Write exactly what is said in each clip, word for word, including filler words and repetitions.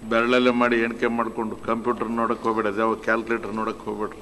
ಬೆರಳಲ್ಲೇ ಮಾಡಿ ಎಣಿಕೆ ಮಾಡಿಕೊಂಡು ಕಂಪ್ಯೂಟರ್ ನೋಡೋಕ್ಕೆ ಹೋಗ್ಬೇಡ, ಯಾವ ಕ್ಯಾಲ್ಕುಲೇಟರ್ ನೋಡೋಕ್ಕೆ ಹೋಗ್ಬೇಡ್ರಿ.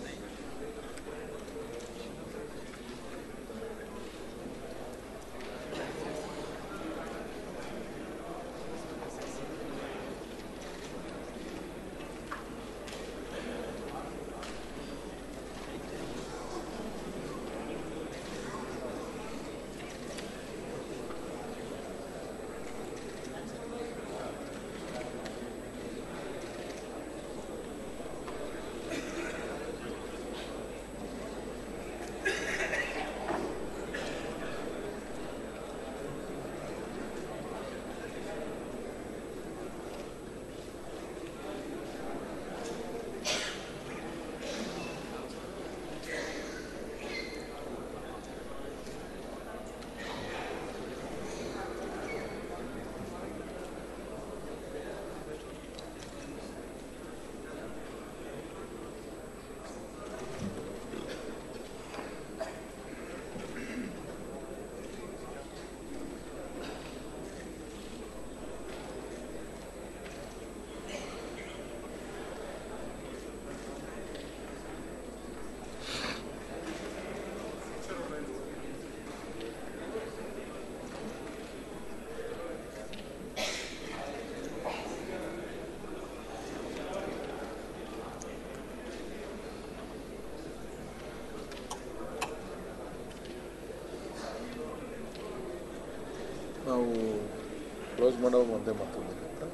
ನಾವು ಕ್ಲೋಸ್ ಮಾಡೋ ಮುಂದೆ ಮತ್ತೊಂದು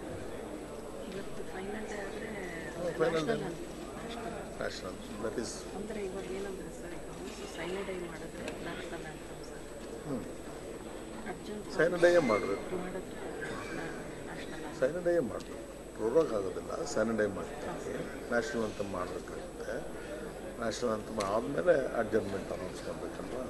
ಫೈನಲ್ ನ್ಯಾಷನಲ್ ದಟ್ ಈಸ್ ಅಂದರೆ ಇವಾಗ ಏನಂದರೆ ಸರ್ ಈಗ ಸೈನಡೈ ಮಾಡಿದ್ರೆ ನ್ಯಾಷನಲ್ ಆ್ಯಂಥಮ್ ಸರ್. ಹ್ಞೂ ಅರ್ಜೆಂಟ್ ಸೈನಡೈಯೇ ಮಾಡಬೇಕು, ಮಾಡಿದ್ರೆ ನ್ಯಾಷನಲ್ ಸೈನಡೈಯೇ ಮಾಡಬೇಕು. ಪ್ರೋರೋಗ್ ಆಗೋದಿಲ್ಲ, ಸೈನಡೈ ಮಾಡ್ತೀವಿ. ನ್ಯಾಷನಲ್ ಅಂತ ಮಾಡಬೇಕಾಗುತ್ತೆ. ನ್ಯಾಷನಲ್ ಅಂತ ಆದಮೇಲೆ ಅಡ್ಜರ್ಮೆಂಟ್ ಅನೌನ್ಸ್ ಮಾಡಬೇಕಲ್ವಾ.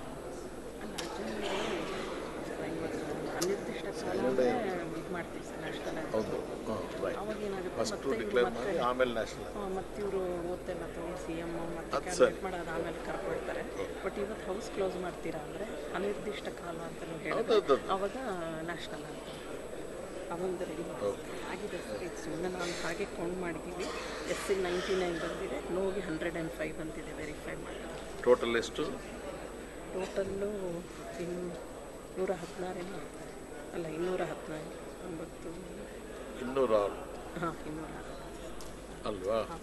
ಅನಿರ್ದಿಷ್ಟ ಕಾಲ ಇದು ಮಾಡ್ತೀವಿ ಸರ್ ನ್ಯಾಷನಲ್ ಆ್ಯಂಥಮ್. ಹೌದು, ಹಾಂ ರೈಟ್. ಅವಾಗ ಏನಾಗುತ್ತೆ ಫಸ್ಟು ಡಿಕ್ಲೇರ್ ಮಾಡಿ ಆಮೇಲೆ ನ್ಯಾಷನಲ್. ಹಾಂ ಮತ್ತು ಇವರು ಓದ್ತೆಲ್ಲ ತೊಗೊಂಡು ಸಿ ಎಮ್ ಮತ್ತು ಕ್ಯಾಬಿನೆಟ್ ಮಾಡೋದು ಆಮೇಲೆ ಕರ್ಕೊಳ್ತಾರೆ. ಬಟ್ ಇವತ್ತು ಹೌಸ್ ಕ್ಲೋಸ್ ಮಾಡ್ತೀರಾ ಅಂದರೆ ಅನಿರ್ದಿಷ್ಟ ಕಾಲ ಅಂತ ನೀವು ಹೇಳಿದ್ರೆ ಅವಾಗ ನ್ಯಾಷನಲ್ ಅಂತ ಅವೊಂದು ರೆಡಿ ಆಗಿದೆ ಸರ್. ಇದು ಸುಮ್ಮನೆ ನಾನು ಹಾಗೆ ಕೌಂಟ್ ಮಾಡಿದ್ದೀವಿ. ಎಸ್ ಸಿ ನೈಂಟಿ ನೈನ್ ಬಂದಿದೆ, ನೋಗೆ ಹಂಡ್ರೆಡ್ ಆ್ಯಂಡ್ ಫೈವ್ ಬಂದಿದೆ ವೆರಿಫೈ ಮಾಡಿ. ಟೋಟಲ್ ಎಷ್ಟು? ಟೋಟಲ್ಲು ಇನ್ನು ನೂರ ಹದಿನಾರೇನು ಅಲ್ಲ ಇನ್ನೂರ ಹದಿನಾರು ಒಂಬತ್ತು ಇನ್ನೂರ ಆರು ಹಾಂ ಇನ್ನೂರ ಅಲ್ವಾ? ಹಾಂ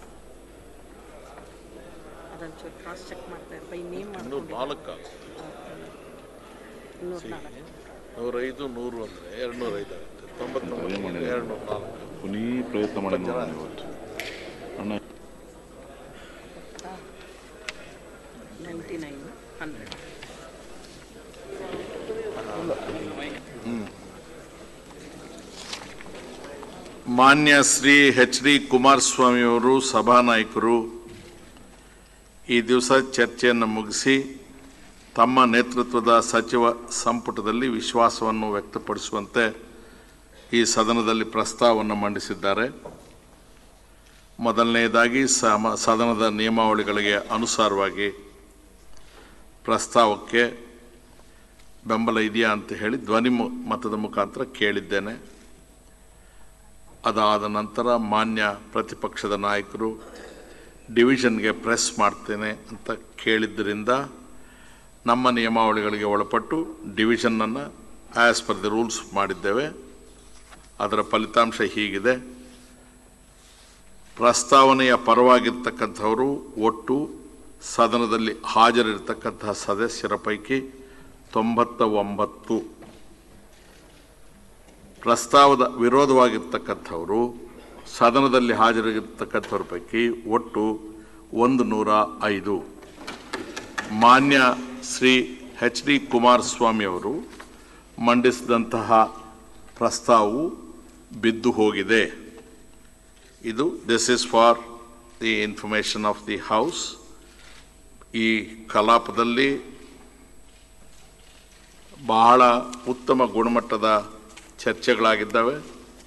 ಅದನ್ನು ಚೂರು ಕ್ರಾಸ್ ಚೆಕ್ ಮಾಡ್ತಾ ಇದ್ದಾರೆ. ಬೈ ನೇಮ್ ಇನ್ನೂರ ನಾಲ್ಕು ಇನ್ನೂರ ನಾಲ್ಕು ನೂರೈದು ನೂರು ಅಂದರೆ ಎರಡು ನೂರ ಐದು ಆಗುತ್ತೆ. ತೊಂಬತ್ತೊಂಬತ್ತು ಎರಡು ನೂರ ನಾಲ್ಕು ಪುನೀ ಪ್ರಯತ್ನ ಮಾಡಿ ಇವತ್ತು ಅಣ್ಣ ನೈಂಟಿ ನೈನ್ ಹಂಡ್ರೆಡ್. ಮಾನ್ಯ ಶ್ರೀ ಎಚ್ ಡಿ ಕುಮಾರಸ್ವಾಮಿಯವರು ಸಭಾನಾಯಕರು ಈ ದಿವಸ ಚರ್ಚೆಯನ್ನು ಮುಗಿಸಿ ತಮ್ಮ ನೇತೃತ್ವದ ಸಚಿವ ಸಂಪುಟದಲ್ಲಿ ವಿಶ್ವಾಸವನ್ನು ವ್ಯಕ್ತಪಡಿಸುವಂತೆ ಈ ಸದನದಲ್ಲಿ ಪ್ರಸ್ತಾವವನ್ನು ಮಂಡಿಸಿದ್ದಾರೆ. ಮೊದಲನೆಯದಾಗಿ ಸಮ ಸದನದ ನಿಯಮಾವಳಿಗಳಿಗೆ ಅನುಸಾರವಾಗಿ ಪ್ರಸ್ತಾವಕ್ಕೆ ಬೆಂಬಲ ಇದೆಯಾ ಅಂತ ಹೇಳಿ ಧ್ವನಿ ಮತದ ಮುಖಾಂತರ ಕೇಳಿದ್ದೇನೆ. ಅದಾದ ನಂತರ ಮಾನ್ಯ ಪ್ರತಿಪಕ್ಷದ ನಾಯಕರು ಡಿವಿಷನ್ಗೆ ಪ್ರೆಸ್ ಮಾಡ್ತೇನೆ ಅಂತ ಕೇಳಿದ್ದರಿಂದ ನಮ್ಮ ನಿಯಮಾವಳಿಗಳಿಗೆ ಒಳಪಟ್ಟು ಡಿವಿಷನನ್ನು ಆ್ಯಸ್ ಪರ್ ದಿ ರೂಲ್ಸ್ ಮಾಡಿದ್ದೇವೆ. ಅದರ ಫಲಿತಾಂಶ ಹೀಗಿದೆ. ಪ್ರಸ್ತಾವನೆಯ ಪರವಾಗಿರ್ತಕ್ಕಂಥವರು ಒಟ್ಟು ಸದನದಲ್ಲಿ ಹಾಜರಿರ್ತಕ್ಕಂತಹ ಸದಸ್ಯರ ಪೈಕಿ ತೊಂಬತ್ತ ಒಂಬತ್ತು, ಪ್ರಸ್ತಾವದ ವಿರೋಧವಾಗಿರ್ತಕ್ಕಂಥವರು ಸದನದಲ್ಲಿ ಹಾಜರಿರ್ತಕ್ಕಂಥವ್ರ ಪೈಕಿ ಒಟ್ಟು ಒಂದು ನೂರ ಐದು. ಮಾನ್ಯ ಶ್ರೀ ಎಚ್ ಡಿ ಕುಮಾರಸ್ವಾಮಿಯವರು ಮಂಡಿಸಿದಂತಹ ಪ್ರಸ್ತಾವವು ಬಿದ್ದು ಹೋಗಿದೆ. ಇದು this is for the information of the house. ಈ ಕಲಾಪದಲ್ಲಿ ಬಹಳ ಉತ್ತಮ ಗುಣಮಟ್ಟದ ಚರ್ಚೆಗಳಾಗಿದ್ದಾವೆ.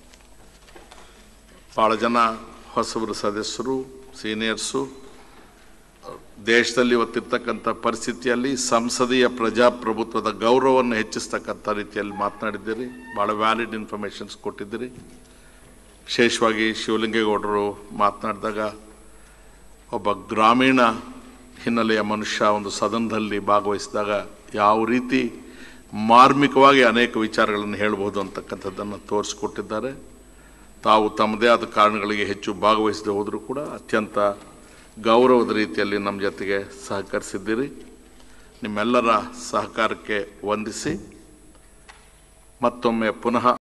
ಭಾಳ ಜನ ಹೊಸಬರು ಸದಸ್ಯರು, ಸೀನಿಯರ್ಸು, ದೇಶದಲ್ಲಿ ಇವತ್ತಿರ್ತಕ್ಕಂಥ ಪರಿಸ್ಥಿತಿಯಲ್ಲಿ ಸಂಸದೀಯ ಪ್ರಜಾಪ್ರಭುತ್ವದ ಗೌರವವನ್ನು ಹೆಚ್ಚಿಸ್ತಕ್ಕಂಥ ರೀತಿಯಲ್ಲಿ ಮಾತನಾಡಿದ್ದೀರಿ. ಭಾಳ ವ್ಯಾಲಿಡ್ ಇನ್ಫಾರ್ಮೇಷನ್ಸ್ ಕೊಟ್ಟಿದ್ದೀರಿ. ವಿಶೇಷವಾಗಿ ಶಿವಲಿಂಗೇಗೌಡರು ಮಾತನಾಡಿದಾಗ ಒಬ್ಬ ಗ್ರಾಮೀಣ ಹಿನ್ನೆಲೆಯ ಮನುಷ್ಯ ಒಂದು ಸದನದಲ್ಲಿ ಭಾಗವಹಿಸಿದಾಗ ಯಾವ ರೀತಿ ಮಾರ್ಮಿಕವಾಗಿ ಅನೇಕ ವಿಚಾರಗಳನ್ನು ಹೇಳ್ಬೋದು ಅಂತಕ್ಕಂಥದ್ದನ್ನು ತೋರಿಸ್ಕೊಟ್ಟಿದ್ದಾರೆ. ತಾವು ತಮ್ಮದೇ ಆದ ಕಾರಣಗಳಿಗೆ ಹೆಚ್ಚು ಭಾಗವಹಿಸದೆ ಹೋದರೂ ಕೂಡ ಅತ್ಯಂತ ಗೌರವದ ರೀತಿಯಲ್ಲಿ ನಮ್ಮ ಜೊತೆಗೆ ಸಹಕರಿಸಿದ್ದೀರಿ. ನಿಮ್ಮೆಲ್ಲರ ಸಹಕಾರಕ್ಕೆ ವಂದಿಸಿ ಮತ್ತೊಮ್ಮೆ ಪುನಃ